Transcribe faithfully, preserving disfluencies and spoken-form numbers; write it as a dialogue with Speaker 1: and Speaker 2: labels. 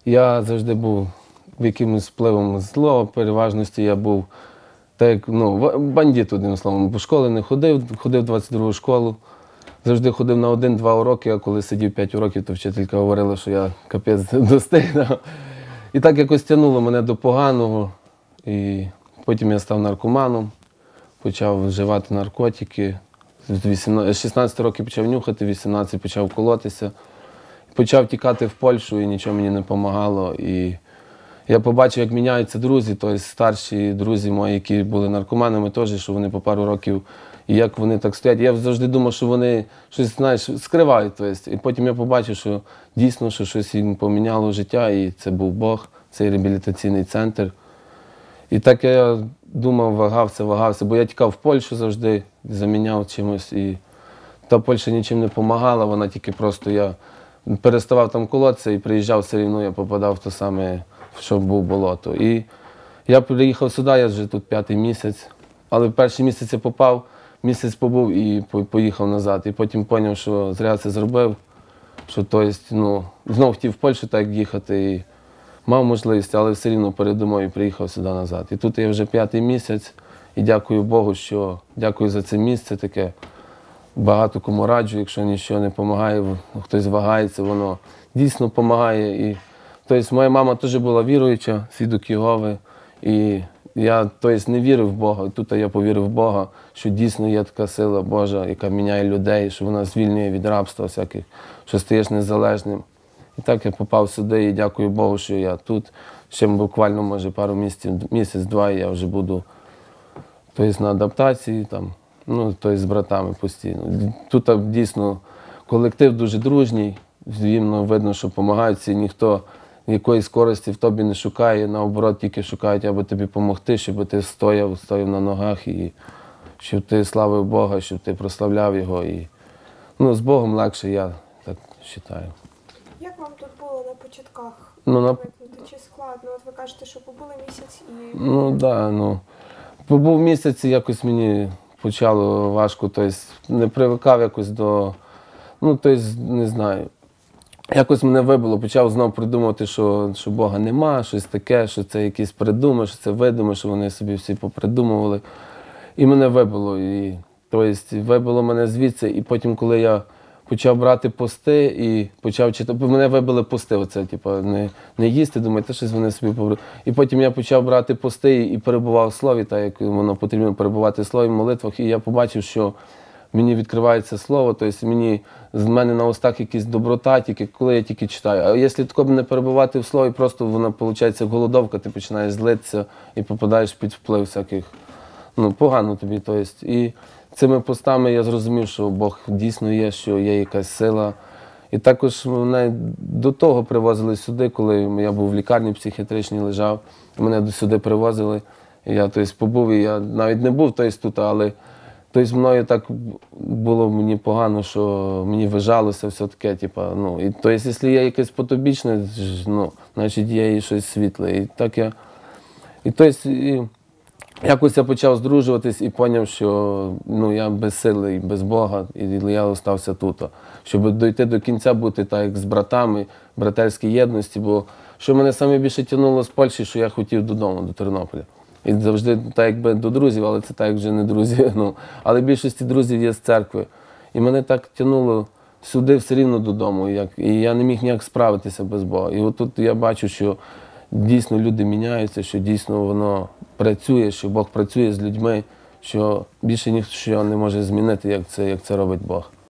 Speaker 1: Я завжди був в якимось впливом зло, переважності я був так, як, ну, бандит, одним словом. Бо школи не ходив, ходив в двадцять другу школу. Завжди ходив на один-два уроки, а коли сидів п'ять уроків, то вчителька говорила, що я капець достигнув. І так якось тягнуло мене до поганого. І потім я став наркоманом, почав вживати наркотики. З шістнадцяти років почав нюхати, вісімнадцять почав колотися. Почав тікати в Польщу і нічого мені не допомагало. І я побачив, як міняються друзі, тобто старші друзі мої, які були наркоманами теж, що вони по пару років, і як вони так стоять. Я завжди думав, що вони щось, знаєш, скривають. Тобто. І потім я побачив, що дійсно, що щось їм поміняло життя, і це був Бог, цей реабілітаційний центр. І так я думав, вагався, вагався, бо я тікав в Польщу завжди, заміняв чимось. І та Польща нічим не допомагала, вона тільки просто, я переставав там колотися і приїжджав все рівно, я попадав в те саме, що був болото. І я приїхав сюди, я вже тут п'ятий місяць, але в перший місяць я попав, місяць побув і поїхав назад. І потім зрозумів, що зря це зробив, що тобто, ну, знов хотів в Польщу так їхати. І мав можливість, але все рівно передумав і приїхав сюди назад. І тут я вже п'ятий місяць, і дякую Богу, що дякую за це місце таке. Багато кому раджу, якщо нічого не допомагає, хтось вагається, воно дійсно допомагає. І, тобто, моя мама теж була віруюча, свідок Єгови, і я тобто, не вірив в Бога. І тут я повірив в Бога, що дійсно є така сила Божа, яка міняє людей, що вона звільнює від рабства всяких, що стаєш незалежним. І так я попав сюди, і дякую Богу, що я тут. Ще буквально, може, пару місяців, місяць-два, і я вже буду тобто, на адаптації, там, ну, тобто, з братами постійно. Тут дійсно колектив дуже дружній, їм видно, що допомагають всі, ніхто якоїсь користі в тобі не шукає, наоборот, тільки шукають, аби тобі допомогти, щоб ти стояв, стояв на ногах, і щоб ти славив Бога, щоб ти прославляв Його. І, ну, з Богом легше, я так вважаю.
Speaker 2: Як вам тут було на початках?
Speaker 1: Ну, на...
Speaker 2: Чи складно? От ви кажете, що побули місяць і...
Speaker 1: Ну, так, да, ну, побув місяць і якось мені почало важко, тобто не привикав якось до, ну, тобто, не знаю, якось мене вибило, почав знову придумувати, що, що Бога нема, щось таке, що це якісь придуми, що це видуми, що вони собі всі попридумували. І мене вибило, і, тобто, вибило мене звідси, і потім, коли я почав брати пости і почав читати, мене вибили пости, оце, типу, не, не їсти, думаю, та щось вони собі побрали. І потім я почав брати пости і перебував в слові, так як воно потрібно перебувати в слові, в молитвах, і я побачив, що мені відкривається слово, тобто мені, з мене на устах якась доброта, тільки коли я тільки читаю. А якщо тако не перебувати в слові, просто вона, виходить, голодовка, ти починаєш злитися і попадаєш під вплив всяких, ну, погано тобі, тобто. І цими постами я зрозумів, що Бог дійсно є, що є якась сила. І також мене до того привозили сюди, коли я був в лікарні психіатричній, лежав, мене сюди привозили. І я, тобто, побув, і я навіть не був, тобто, тут, але тобто, мною так було мені погано, що мені вижалося все таке, типу, ну, і, тобто, якщо є якесь потобічне, ну, значить є і щось світле. І так я, і, тобто, і, якось я почав здружуватись і зрозумів, що, ну, я без сили і без Бога, і я залишився тут. Щоб дійти до кінця, бути так, як з братами, братерській єдності, бо що мене найбільше тягнуло з Польщі, що я хотів додому, до Тернополя. І завжди так якби до друзів, але це так як вже не друзі. Ну, але більшості друзів є з церкви. І мене так тягнуло сюди все рівно додому, як, і я не міг ніяк справитися без Бога. І от тут я бачу, що дійсно люди міняються, що дійсно воно працює, що Бог працює з людьми, що більше ніхто не може змінити, як це, як це робить Бог.